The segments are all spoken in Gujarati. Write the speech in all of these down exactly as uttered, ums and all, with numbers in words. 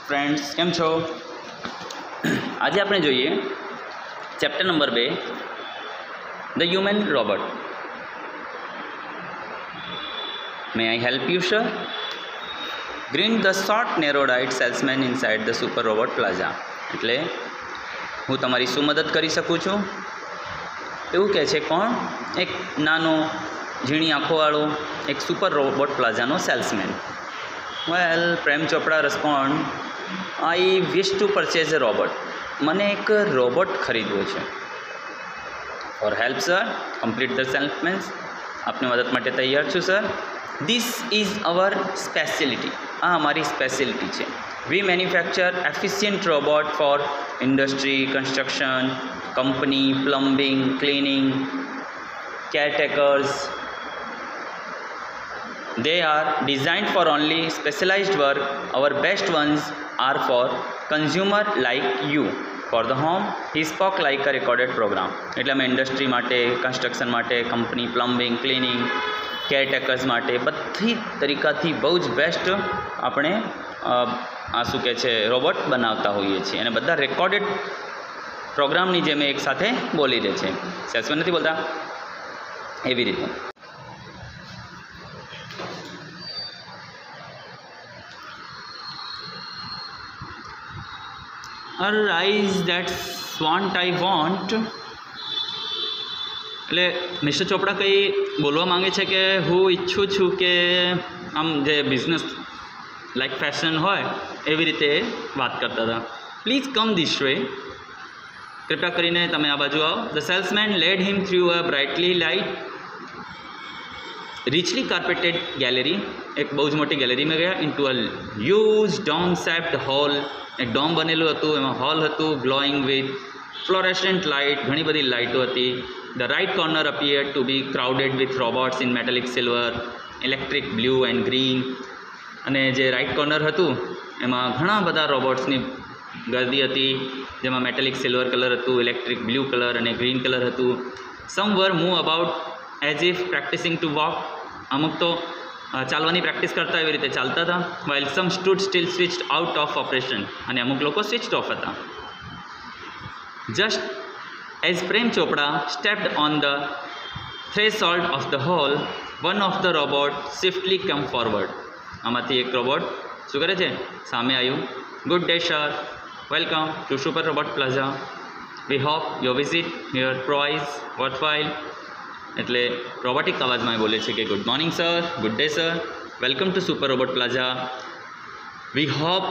फ्रेंड्स केम छो। आज આપણે જોઈએ ચેપ્ટર નંબર બે the human robot. May I help you, sir? Grinned the short, narrow-eyed salesman inside the Super Robot Plaza. એટલે હું તમારી શું મદદ કરી શકું છું એવું કહે છે. કોણ? એક નાનો ઝીણી આંખોવાળો એક સુપર રોબોટ પ્લાઝાનો salesman. Well, Prem Chopra respond, I wish to purchase a robot. મને એક રોબોટ ખરીદવો છે. For help sir, complete the salesman's. આપની મદદ માટે તૈયાર છું સર. This is our speciality. આ અમારી સ્પેશિયલિટી છે. We manufacture efficient robot for industry, construction, company, plumbing, cleaning, caretakers. They are designed for only specialized work. Our best ones are for consumer like you. For the home, he spoke like a recorded program. એટલે અમે ઇન્ડસ્ટ્રી માટે, કન્સ્ટ્રક્શન માટે, કંપની, પ્લમ્બિંગ, ક્લિનિંગ, કેરટેકર્સ માટે બધી તરીકાથી બહુ જ બેસ્ટ આપણે આ શું કહે છે રોબોટ બનાવતા હોઈએ છીએ. અને બધા રેકોર્ડેડ પ્રોગ્રામની જેમ એક સાથે બોલી દે છે. સેલ્સમેન નથી બોલતા એવી રીતે. Arise that want I want. એટલે મિસ્ટર ચોપડા કંઈ બોલવા માંગે છે કે હું ઈચ્છું છું કે આમ જે બિઝનેસ લાઈક ફેશન હોય એવી રીતે વાત કરતા હતા. Please come this way. કૃપયા કરીને તમે આ બાજુ આવો. The salesman led him through a brightly lit richly carpeted gallery. એક બહુ જ મોટી ગેલેરીમાં ગયા. into a huge dome shaped hall. એક ડોમ બનેલું હતું, એમાં હોલ હતું, ગ્લોઈંગ વિથ ફ્લોરેસન્ટ લાઇટ. ઘણી બધી લાઇટો હતી. The right corner appeared to be crowded with robots in metallic silver, electric blue and green. અને જે રાઇટ કોર્નર હતું એમાં ઘણા બધા રોબોટ્સની ગર્દી હતી, જેમાં મેટેલિક સિલ્વર કલર હતું, ઇલેક્ટ્રિક બ્લુ કલર અને ગ્રીન કલર હતું. Some were move about as if practising to walk. અમુક તો ચાલવાની પ્રેક્ટિસ કરતા એવી રીતે ચાલતા હતા. While some stood still switched out of operation. અને અમુક લોકો સ્વિચ્ડ ઓફ હતા. Just as Prem Chopra stepped on the threshold of the hall, one of the robot swiftly come forward. આમાંથી એક રોબોટ શું કરે છે? સામે આવ્યું. Good day sir, welcome to super robot plaza. We hope your visit here proves worthwhile. એટલે રોબોટિક અવાજમાં બોલે છે કે good morning sir, good day sir, welcome to super robot plaza. We hope,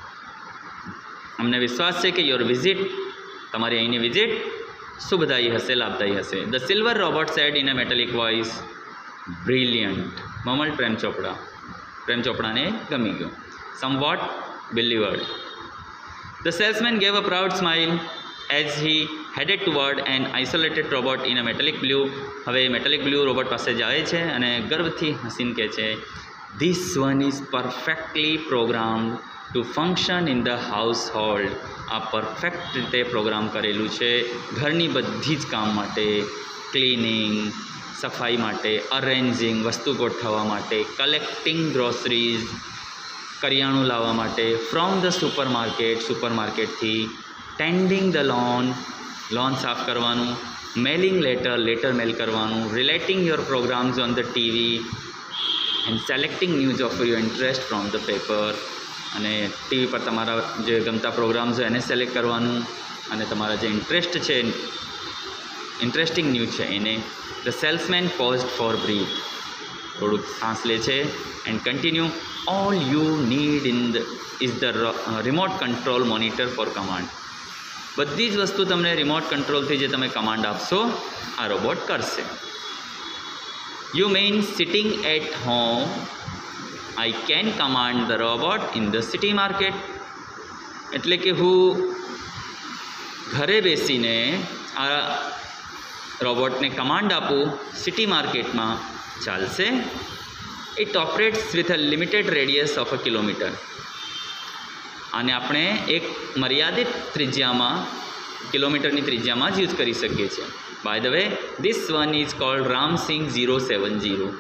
અમને વિશ્વાસ છે કે યોર વિઝિટ, તમારી અહીંની વિઝિટ શુભદાયી હશે, લાભદાયી હશે. The silver robot said in a metallic voice, brilliant. Mammal Prem Chopra. Prem ચોપડાને ગમી ગયું. Somewhat bewildered. The salesman gave a proud smile as he headed toward an isolated robot in a metallic blue. હવે મેટેલિક બ્લુ રોબોટ પાસે જાય છે અને ગર્વથી હસીને કહે છે, this one is perfectly programmed to function in the household. આ પરફેક્ટ રીતે પ્રોગ્રામ કરેલું છે ઘરની બધી જ કામ માટે, ક્લિનિંગ, સફાઈ માટે, અરેન્જિંગ, વસ્તુ ગોઠવવા માટે, કલેક્ટિંગ ગ્રોસરીઝ, કરિયાણું લાવવા માટે, from the super market, super માર્કેટથી, ટેન્ડિંગ ધ લોન, લોન સાફ કરવાનું, મેલિંગ લેટર, લેટર મેલ કરવાનું, relating your programmes on the TV and selecting news of your interest from the paper. અને ટીવી પર તમારા જે ગમતા પ્રોગ્રામ્સ હોય એને સિલેક્ટ કરવાનું અને તમારા જે ઇન્ટરેસ્ટ છે, ઇન્ટરેસ્ટિંગ ન્યૂઝ છે એને. The salesman paused for breath. થોડુંક સાંસ લે છે and continue. All you need in the is the remote control monitor for command. બધી જ વસ્તુ તમને રિમોટ કંટ્રોલથી જે તમે કમાન્ડ આપશો આ રોબોટ કરશે. You mean sitting at home, I can command the robot in the city market. એટલે કે હું ઘરે બેસીને આ રોબોટને કમાન્ડ આપું સિટી માર્કેટમાં, ચાલશે. It operates with a limited radius of a kilometre. આને આપણે એક મર્યાદિત ત્રિજ્યામાં, કિલોમીટરની ત્રિજ્યામાં જ યુઝ કરી શકીએ છીએ. By the way, this one is called Ramsingh zero seven zero.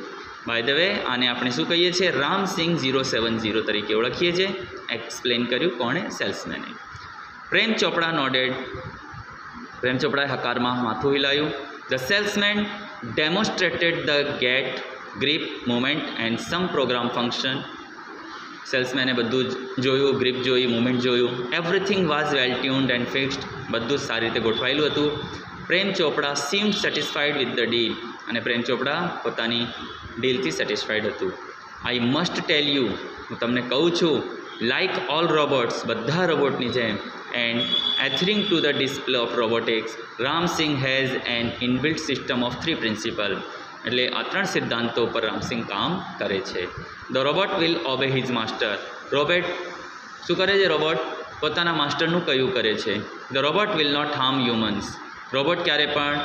By the way આને આપણે શું કહીએ છીએ? રામસિંગ ઝીરો સેવન ઝીરો તરીકે ઓળખીએ છીએ. એક્સપ્લેન કર્યું કોણે? સેલ્સમેને. પ્રેમ ચોપડા નોડેડ. પ્રેમ ચોપડાએ હકારમાં માથું હિલાયું. The salesman demonstrated the gate grip movement and some programme function. સેલ્સમેને બધું જ જોયું, ગ્રીપ જોઈ, મુવમેન્ટ જોયું. Everything was well tuned and fixed. બધું જ સારી રીતે ગોઠવાયેલું હતું. Prem Chopra seemed satisfied with the deal. અને પ્રેમ ચોપડા પોતાની ડીલથી સેટિસ્ફાઈડ હતું. આઈ મસ્ટ ટેલ યુ, હું તમને કહું છું, લાઇક ઓલ રોબોટ્સ, બધા રોબોટની જેમ, and adhering to the display of robotics, Ramsingh has an inbuilt system of three principle. એટલે આ ત્રણ સિદ્ધાંતો પર રામસિંગ કામ કરે છે. The robot will obey his master. Robot શું કરે છે? રોબોટ પોતાના માસ્ટરનું કયું કરે છે. The robot will not harm humans. Robot ક્યારે પણ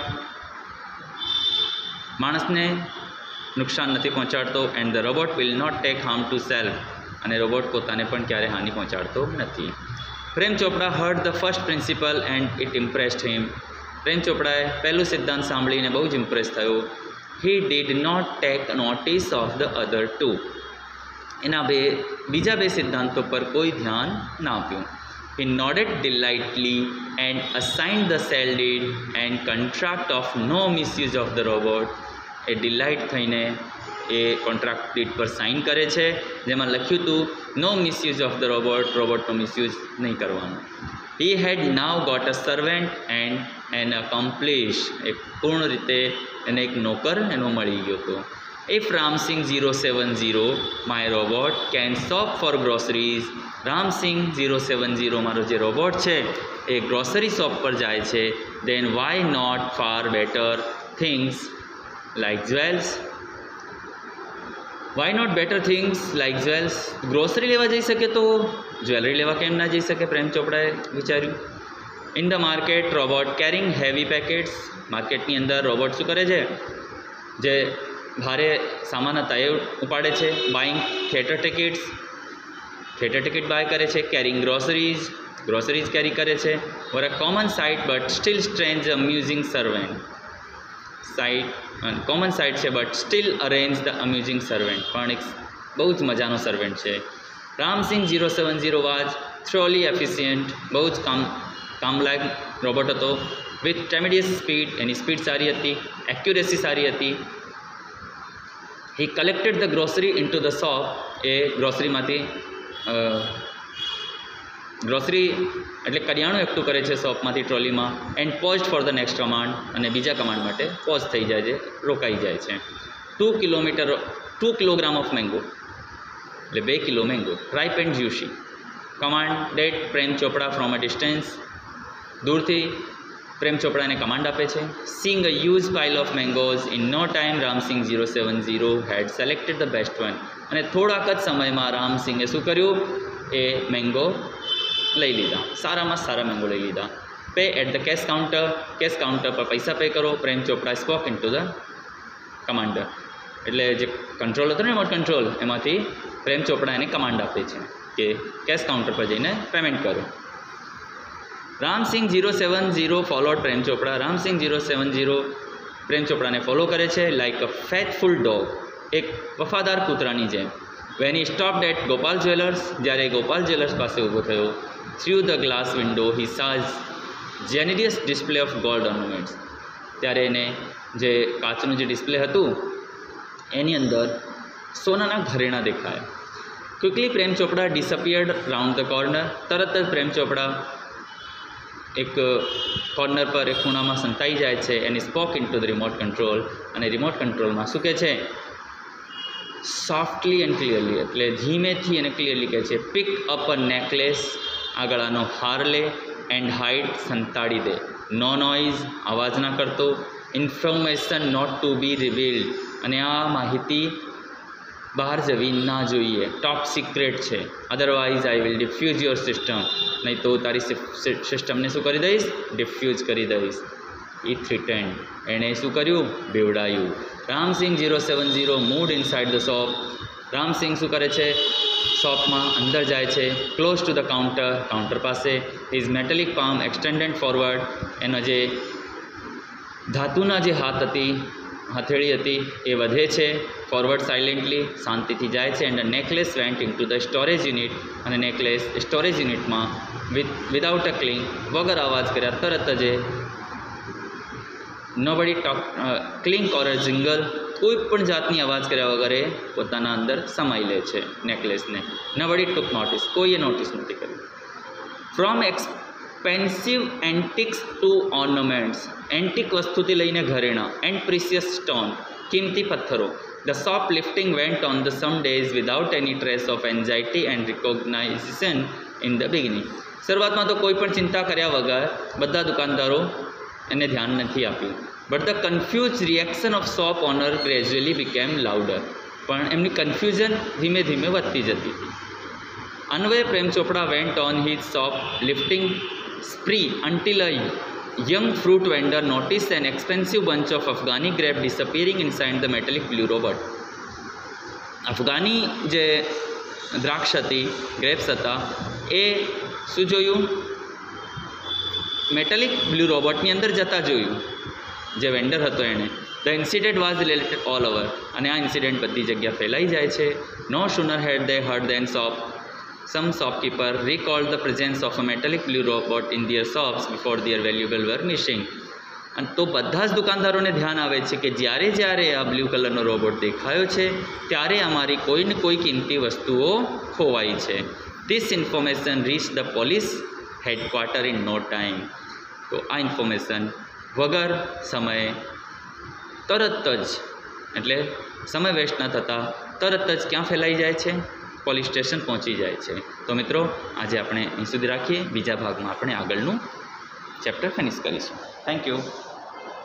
માણસને નુકસાન નથી પહોંચાડતો. And the robot will not take harm to self. અને રોબોટ પોતાને પણ ક્યારે હાનિ પહોંચાડતો નથી. Prem Chopra heard the first principle and it impressed him. Prem ચોપડાએ પહેલું સિદ્ધાંત સાંભળીને બહુ જ ઇમ્પ્રેસ થયો. He did not take notice of the other two. એના બે બીજા બે સિદ્ધાંતો પર કોઈ ધ્યાન ના આપ્યું. He nodded delightly and assigned the sale deed and contract of no misuse of the robot. એ ડિલાઇટ થઈને એ કોન્ટ્રાક્ટ ડીડ પર સાઇન કરે છે, જેમાં લખ્યું હતું no misuse of the robot. રોબોટનો મિસયુઝ નહીં કરવાનો. He had now got a servant and an accomplish. એક પૂર્ણ રીતે એને એક નોકર એનો મળી ગયો હતો. If Ramsingh zero seven zero my robot can shop for groceries. Ramsingh zero seven zero મારો જે રોબોટ છે એ ગ્રોસરી શોપ પર જાય છે. Then why not far better things like jewels. Why not better things like jewels. Grocery લેવા જઈ શકે તો જ્વેલરી લેવા કેમ ના જઈ શકે? પ્રેમ ચોપડાએ વિચાર્યું. In the market robot carrying heavy packets. માર્કેટની અંદર રોબોટ શું કરે છે? જે ભારે સામાન હતા એ ઉપાડે છે. Buying theatre tickets. Theatre ticket buy કરે છે. Carrying groceries. ગ્રોસરીઝ કેરી કરે છે. Were a common sight but still strange amusing servant. Sight common sight છે but still arrange the amusing servant. પણ એક બહુ જ મજાનો સર્વેન્ટ છે. Ramsingh zero seven zero was thoroughly efficient. બહુ જ કામ કામલાયક રોબોટ હતો. With tremendous speed. એની સ્પીડ સારી હતી. એક્યુરેસી સારી હતી. He collected the grocery into the shop. એ ગ્રોસરીમાંથી ગ્રોસરી એટલે કરિયાણું એકઠું કરે છે શોપમાંથી ટ્રોલીમાં. And paused for the next command. અને બીજા કમાન્ડ માટે પોઝ થઈ જાય છે, રોકાઈ જાય છે. Two kilometre two kilogram of mango. એટલે બે kilo mango. Ripe and juicy. Command that Prem Chopra from a distance. દૂરથી પ્રેમ ચોપડાને કમાન્ડ આપે છે. Seeing a huge pile of mangoes. In no time Ramsingh zero seven zero had selected the best one. અને થોડાક જ સમયમાં રામસિંગે શું કર્યું? એ મેંગો લઈ લીધા. સારામાં સારા મેંગો લઈ લીધા. Pay at the cash counter. Cash counter પર પૈસા પે કરો. Prem Chopra spoke into the commander. એટલે જે કંટ્રોલ હતો ને રિમોટ કંટ્રોલ, એમાંથી પ્રેમ ચોપડા એને કમાન્ડ આપે છે કે કેશ કાઉન્ટર પર જઈને પેમેન્ટ કરો. Ramsingh zero seven zero followed Prem Chopra. Ramsingh zero seven zero Prem ચોપડાને ફોલો કરે છે લાઇક અ ફેથફુલ ડોગ. એક વફાદાર કૂતરાની જેમ. When he stopped at Gopal jewellers. જ્યારે ગોપાલ જ્વેલર્સ પાસે ઊભો થયો. Through the glass window he saw generous display of gold ornaments. ત્યારે એને જે કાચનું જે ડિસ્પ્લે હતું એની અંદર સોનાના ઘરેણાં દેખાયા. Quickly Prem Chopra disappeared round the corner. તરત જ પ્રેમ ચોપડા એક કોર્નર પર એક ખૂણામાં સંતાઈ જાય છે. એની spoke into the remote control. અને રિમોટ કંટ્રોલમાં શું કહે છે? Softly and clearly. એટલે ધીમેથી અને ક્લિયરલી કહે છે પિક અપ અ નેકલેસ. આ ગળાનો હાર લે. And hide. સંતાડી દે. No noise. અવાજ ના કરતો. Information not to be revealed. અને આ માહિતી બહાર જવી ના જોઈએ. ટોપ સિક્રેટ છે. Otherwise I will diffuse your system. નહીં તો તારી સિસ્ટમને શું કરી દઈશ? ડિફ્યુઝ કરી દઈશ. ઈ થ્રીટેન્ડ. એણે શું કર્યું? બેવડાયું. Ramsingh zero seven zero moved inside the shop. Ramsingh શું કરે છે? શોપમાં અંદર જાય છે. Close to the counter. Counter પાસે. His metallic palm extended forward. એનો જે ધાતુના જે હાથ હતી હથેળી હતી એ વધે છે ફોરવર્ડ સાયલેન્ટલી, શાંતિથી જાય છે. And the necklace went into the storage unit, અને નેકલેસ સ્ટોરેજ યુનિટમાં વિથ વિદાઉટ અ ક્લિંગ, વગર અવાજ કર્યા તરત જ nobody took clink or a jingle, કોઈ પણ જાતની અવાજ કર્યા વગર એ પોતાના અંદર સમાઈ લે છે નેકલેસને. નોબડી ટુક નોટિસ, કોઈએ નોટિસ નથી કર્યું. From expensive antiques to ornaments, antique વસ્તુથી લઈને ઘરેણાં, એન્ડ પ્રિસિયસ સ્ટોન, કિંમતી પથ્થરો. The shop lifting went on the some days without any trace of anxiety and recognisation in the beginning. શરૂઆતમાં તો કોઈ પણ ચિંતા કર્યા વગર બધા દુકાનદારો એને ધ્યાન નથી આપ્યું. But the confuse reaction of shop owner gradually became louder, પણ એમની કન્ફ્યુઝન ધીમે ધીમે વધતી જતી હતી. Anyway Prem Chopra went on his shoplifting spree until a young fruit vendor noticed an expensive bunch of Afghani grape disappearing inside the metallic blue robot. Afghani જે દ્રાક્ષ હતી, ગ્રેપ્સ હતા, એ શું જોયું? મેટાલિક બ્લુ રોબોટની અંદર જતા જોયું જે વેન્ડર હતો એણે. The incident was related all over, અને આ ઇન્સિડન્ટ બધી જગ્યા ફેલાઈ જાય છે. No sooner had they heard then shop some shopkeeper recalled the presence of a metallic blue robot in their shops before their valuable were missing. અને તો બધા જ દુકાનદારોને ધ્યાન આવે છે કે જ્યારે જ્યારે આ બ્લુ કલરનો રોબોટ દેખાયો છે ત્યારે અમારી કોઈ ને કોઈ કિંમતી વસ્તુઓ ખોવાઈ છે. This information reach the police headquarter in no time. તો આ ઇન્ફોર્મેશન વગર સમયે તરત જ, એટલે સમય વેસ્ટ ન થતાં તરત જ ક્યાં ફેલાઈ જાય છે? પોલીસ સ્ટેશન પહોંચી જાય છે. તો મિત્રો આજે આપણે અહીં સુધી રાખીએ. બીજા ભાગમાં આપણે આગળનું ચેપ્ટર ફિનિશ કરીશું. Thank you.